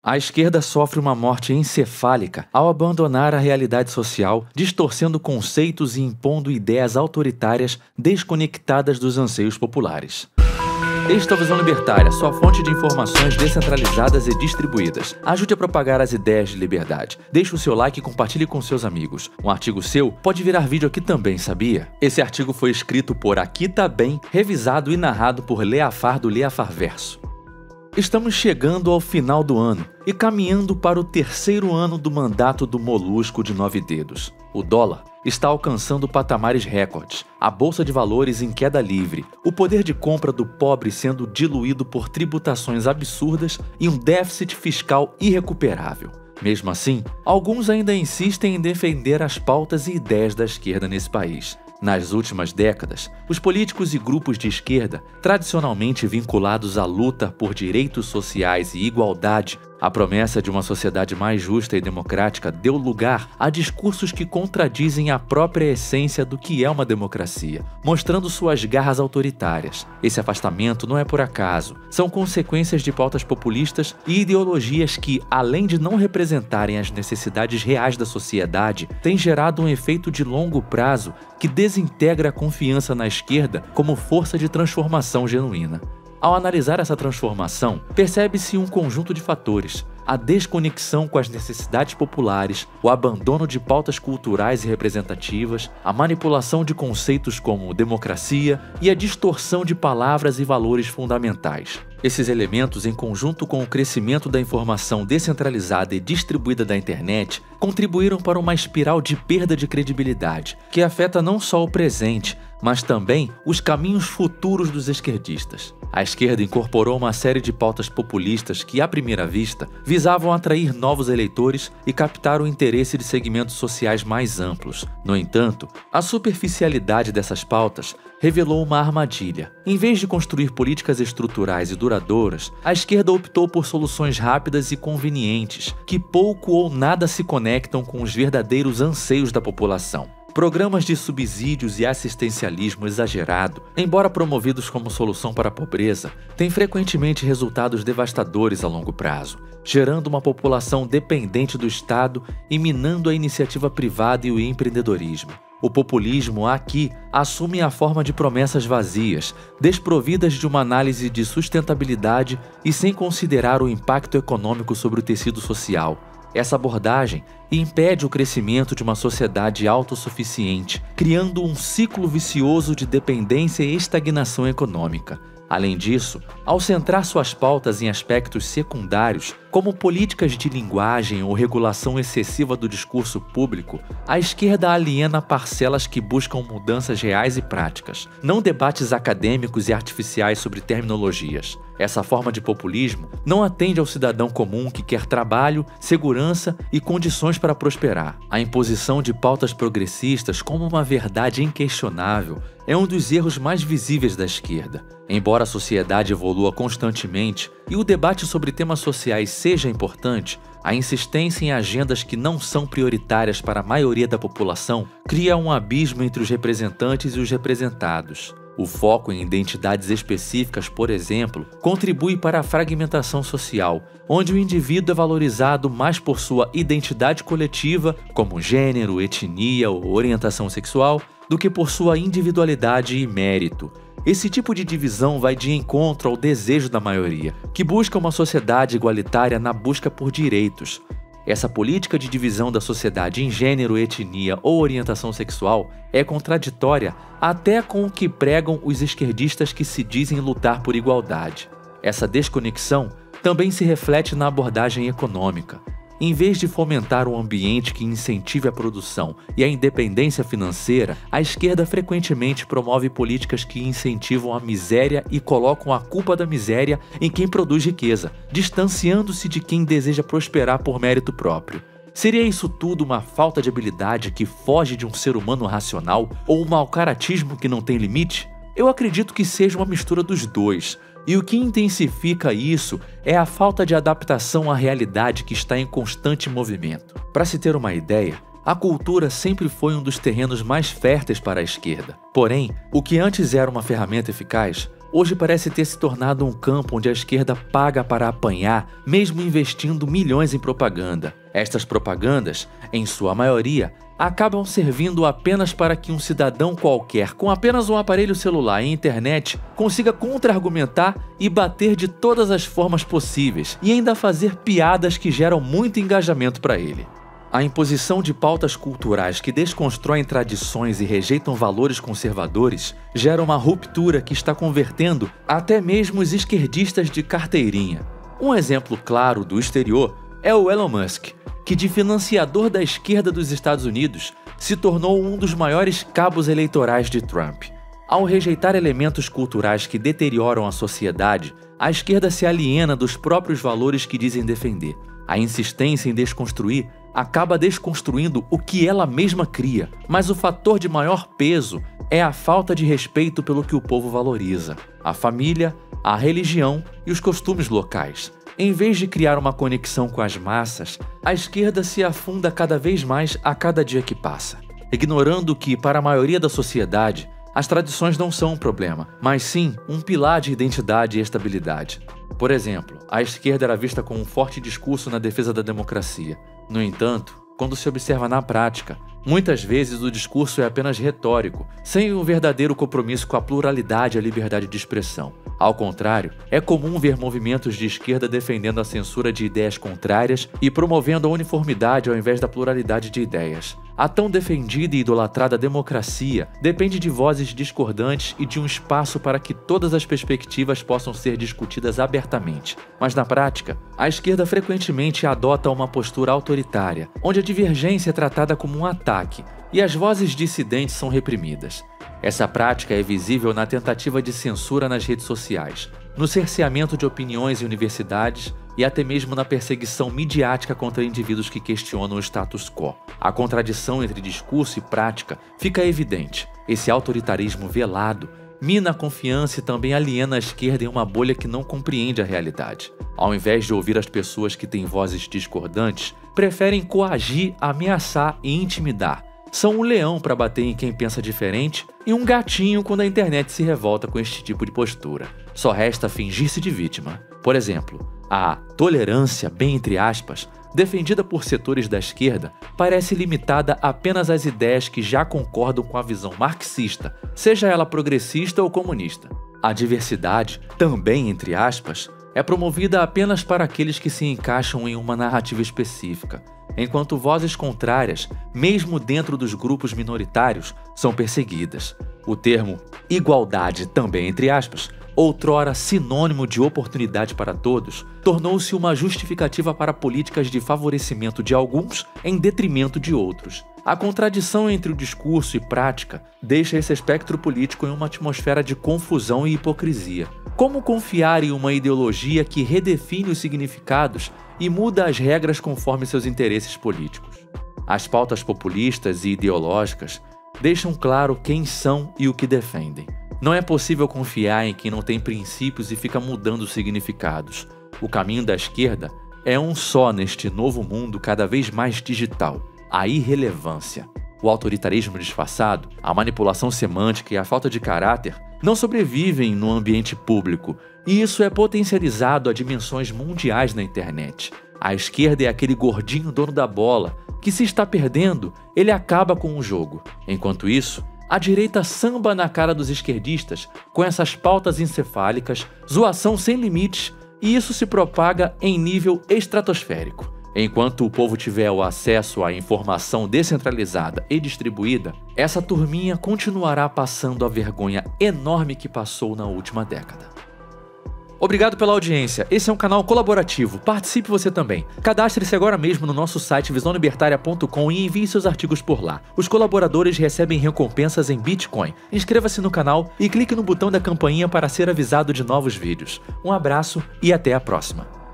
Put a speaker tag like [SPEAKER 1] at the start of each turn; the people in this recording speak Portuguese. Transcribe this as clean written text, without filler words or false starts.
[SPEAKER 1] A esquerda sofre uma morte encefálica ao abandonar a realidade social, distorcendo conceitos e impondo ideias autoritárias desconectadas dos anseios populares. Este é o Visão Libertária, sua fonte de informações descentralizadas e distribuídas. Ajude a propagar as ideias de liberdade. Deixe o seu like e compartilhe com seus amigos. Um artigo seu pode virar vídeo aqui também, sabia? Esse artigo foi escrito por Aqui Tá Bem, revisado e narrado por Leafar do Leafarverso. Estamos chegando ao final do ano e caminhando para o terceiro ano do mandato do Molusco de 9 dedos. O dólar está alcançando patamares recordes, a bolsa de valores em queda livre, o poder de compra do pobre sendo diluído por tributações absurdas e um déficit fiscal irrecuperável. Mesmo assim, alguns ainda insistem em defender as pautas e ideias da esquerda nesse país. Nas últimas décadas, os políticos e grupos de esquerda, tradicionalmente vinculados à luta por direitos sociais e igualdade, a promessa de uma sociedade mais justa e democrática deu lugar a discursos que contradizem a própria essência do que é uma democracia, mostrando suas garras autoritárias. Esse afastamento não é por acaso, são consequências de pautas populistas e ideologias que, além de não representarem as necessidades reais da sociedade, têm gerado um efeito de longo prazo que desintegra a confiança na esquerda como força de transformação genuína. Ao analisar essa transformação, percebe-se um conjunto de fatores: a desconexão com as necessidades populares, o abandono de pautas culturais e representativas, a manipulação de conceitos como democracia e a distorção de palavras e valores fundamentais. Esses elementos, em conjunto com o crescimento da informação descentralizada e distribuída da internet, contribuíram para uma espiral de perda de credibilidade, que afeta não só o presente, mas também os caminhos futuros dos esquerdistas. A esquerda incorporou uma série de pautas populistas que, à primeira vista, visavam atrair novos eleitores e captar o interesse de segmentos sociais mais amplos. No entanto, a superficialidade dessas pautas revelou uma armadilha. Em vez de construir políticas estruturais e duradouras, a esquerda optou por soluções rápidas e convenientes, que pouco ou nada se conectam com os verdadeiros anseios da população. Programas de subsídios e assistencialismo exagerado, embora promovidos como solução para a pobreza, têm frequentemente resultados devastadores a longo prazo, gerando uma população dependente do Estado e minando a iniciativa privada e o empreendedorismo. O populismo aqui assume a forma de promessas vazias, desprovidas de uma análise de sustentabilidade e sem considerar o impacto econômico sobre o tecido social. Essa abordagem impede o crescimento de uma sociedade autossuficiente, criando um ciclo vicioso de dependência e estagnação econômica. Além disso, ao centrar suas pautas em aspectos secundários, como políticas de linguagem ou regulação excessiva do discurso público, a esquerda aliena parcelas que buscam mudanças reais e práticas, não debates acadêmicos e artificiais sobre terminologias. Essa forma de populismo não atende ao cidadão comum que quer trabalho, segurança e condições para prosperar. A imposição de pautas progressistas como uma verdade inquestionável é um dos erros mais visíveis da esquerda. Embora a sociedade evolua constantemente e o debate sobre temas sociais seja importante, a insistência em agendas que não são prioritárias para a maioria da população cria um abismo entre os representantes e os representados. O foco em identidades específicas, por exemplo, contribui para a fragmentação social, onde o indivíduo é valorizado mais por sua identidade coletiva, como gênero, etnia ou orientação sexual, do que por sua individualidade e mérito. Esse tipo de divisão vai de encontro ao desejo da maioria, que busca uma sociedade igualitária na busca por direitos. Essa política de divisão da sociedade em gênero, etnia ou orientação sexual é contraditória até com o que pregam os esquerdistas que se dizem lutar por igualdade. Essa desconexão também se reflete na abordagem econômica. Em vez de fomentar um ambiente que incentive a produção e a independência financeira, a esquerda frequentemente promove políticas que incentivam a miséria e colocam a culpa da miséria em quem produz riqueza, distanciando-se de quem deseja prosperar por mérito próprio. Seria isso tudo uma falta de habilidade que foge de um ser humano racional ou um mau caratismo que não tem limite? Eu acredito que seja uma mistura dos dois. E o que intensifica isso é a falta de adaptação à realidade que está em constante movimento. Para se ter uma ideia, a cultura sempre foi um dos terrenos mais férteis para a esquerda. Porém, o que antes era uma ferramenta eficaz, hoje parece ter se tornado um campo onde a esquerda paga para apanhar, mesmo investindo milhões em propaganda. Estas propagandas, em sua maioria, acabam servindo apenas para que um cidadão qualquer, com apenas um aparelho celular e internet, consiga contra-argumentar e bater de todas as formas possíveis, e ainda fazer piadas que geram muito engajamento para ele. A imposição de pautas culturais que desconstroem tradições e rejeitam valores conservadores gera uma ruptura que está convertendo até mesmo os esquerdistas de carteirinha. Um exemplo claro do exterior é o Elon Musk, que de financiador da esquerda dos Estados Unidos se tornou um dos maiores cabos eleitorais de Trump. Ao rejeitar elementos culturais que deterioram a sociedade, a esquerda se aliena dos próprios valores que dizem defender. A insistência em desconstruir acaba desconstruindo o que ela mesma cria, mas o fator de maior peso é a falta de respeito pelo que o povo valoriza: a família, a religião e os costumes locais. Em vez de criar uma conexão com as massas, a esquerda se afunda cada vez mais a cada dia que passa, ignorando que, para a maioria da sociedade, as tradições não são um problema, mas sim um pilar de identidade e estabilidade. Por exemplo, a esquerda era vista com um forte discurso na defesa da democracia. No entanto, quando se observa na prática, muitas vezes o discurso é apenas retórico, sem um verdadeiro compromisso com a pluralidade e a liberdade de expressão. Ao contrário, é comum ver movimentos de esquerda defendendo a censura de ideias contrárias e promovendo a uniformidade ao invés da pluralidade de ideias. A tão defendida e idolatrada democracia depende de vozes discordantes e de um espaço para que todas as perspectivas possam ser discutidas abertamente. Mas na prática, a esquerda frequentemente adota uma postura autoritária, onde a divergência é tratada como um ataque e as vozes dissidentes são reprimidas. Essa prática é visível na tentativa de censura nas redes sociais, no cerceamento de opiniões em universidades e até mesmo na perseguição midiática contra indivíduos que questionam o status quo. A contradição entre discurso e prática fica evidente. Esse autoritarismo velado mina a confiança e também aliena a esquerda em uma bolha que não compreende a realidade. Ao invés de ouvir as pessoas que têm vozes discordantes, preferem coagir, ameaçar e intimidar. São um leão para bater em quem pensa diferente e um gatinho quando a internet se revolta com este tipo de postura. Só resta fingir-se de vítima. Por exemplo, a tolerância, bem entre aspas, defendida por setores da esquerda, parece limitada apenas às ideias que já concordam com a visão marxista, seja ela progressista ou comunista. A diversidade, também entre aspas, é promovida apenas para aqueles que se encaixam em uma narrativa específica, enquanto vozes contrárias, mesmo dentro dos grupos minoritários, são perseguidas. O termo igualdade, também entre aspas, outrora sinônimo de oportunidade para todos, tornou-se uma justificativa para políticas de favorecimento de alguns em detrimento de outros. A contradição entre o discurso e prática deixa esse espectro político em uma atmosfera de confusão e hipocrisia. Como confiar em uma ideologia que redefine os significados e muda as regras conforme seus interesses políticos? As pautas populistas e ideológicas deixam claro quem são e o que defendem. Não é possível confiar em quem não tem princípios e fica mudando significados. O caminho da esquerda é um só neste novo mundo cada vez mais digital: a irrelevância. O autoritarismo disfarçado, a manipulação semântica e a falta de caráter não sobrevivem no ambiente público, e isso é potencializado a dimensões mundiais na internet. A esquerda é aquele gordinho dono da bola, que se está perdendo, ele acaba com o jogo. Enquanto isso, a direita samba na cara dos esquerdistas com essas pautas encefálicas, zoação sem limites, e isso se propaga em nível estratosférico. Enquanto o povo tiver o acesso à informação descentralizada e distribuída, essa turminha continuará passando a vergonha enorme que passou na última década. Obrigado pela audiência. Esse é um canal colaborativo. Participe você também. Cadastre-se agora mesmo no nosso site visãolibertaria.com e envie seus artigos por lá. Os colaboradores recebem recompensas em Bitcoin. Inscreva-se no canal e clique no botão da campainha para ser avisado de novos vídeos. Um abraço e até a próxima.